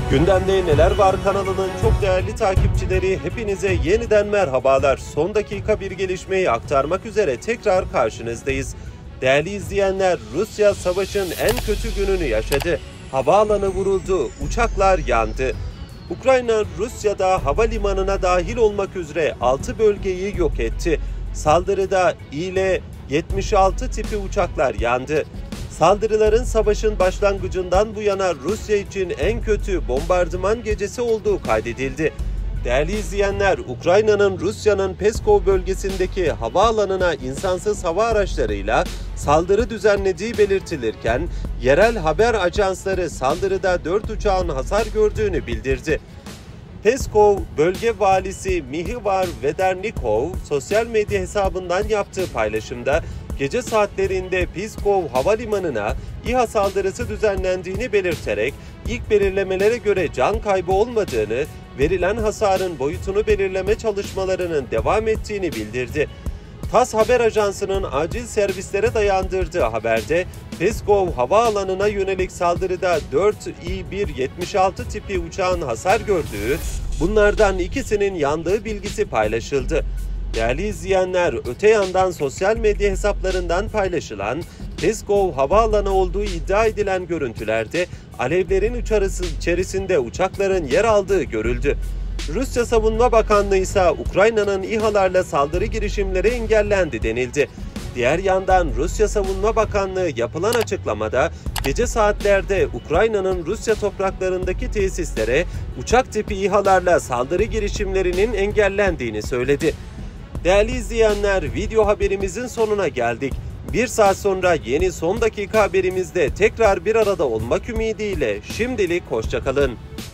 Gündemde Neler Var kanalının çok değerli takipçileri, hepinize yeniden merhabalar. Son dakika bir gelişmeyi aktarmak üzere tekrar karşınızdayız. Değerli izleyenler, Rusya savaşın en kötü gününü yaşadı. Havaalanı vuruldu, uçaklar yandı. Ukrayna, Rusya'da havalimanına dahil olmak üzere 6 bölgeyi yok etti. Saldırıda İL-76 tipi uçaklar yandı. Saldırıların savaşın başlangıcından bu yana Rusya için en kötü bombardıman gecesi olduğu kaydedildi. Değerli izleyenler, Ukrayna'nın Rusya'nın Peskov bölgesindeki havaalanına insansız hava araçlarıyla saldırı düzenlediği belirtilirken, yerel haber ajansları saldırıda 4 uçağın hasar gördüğünü bildirdi. Peskov bölge valisi Mihivar Vedernikov sosyal medya hesabından yaptığı paylaşımda gece saatlerinde Pskov havalimanına İHA saldırısı düzenlendiğini belirterek ilk belirlemelere göre can kaybı olmadığını, verilen hasarın boyutunu belirleme çalışmalarının devam ettiğini bildirdi. TASS haber ajansının acil servislere dayandırdığı haberde Pskov havaalanına yönelik saldırıda 4 İ-176 tipi uçağın hasar gördüğü, bunlardan ikisinin yandığı bilgisi paylaşıldı. Değerli izleyenler, öte yandan sosyal medya hesaplarından paylaşılan Pskov havaalanı olduğu iddia edilen görüntülerde alevlerin içerisinde uçakların yer aldığı görüldü. Rusya Savunma Bakanlığı ise Ukrayna'nın İHA'larla saldırı girişimleri engellendi denildi. Diğer yandan Rusya Savunma Bakanlığı yapılan açıklamada gece saatlerde Ukrayna'nın Rusya topraklarındaki tesislere uçak tipi İHA'larla saldırı girişimlerinin engellendiğini söyledi. Değerli izleyenler, video haberimizin sonuna geldik. Bir saat sonra yeni son dakika haberimizde tekrar bir arada olmak ümidiyle şimdilik hoşça kalın.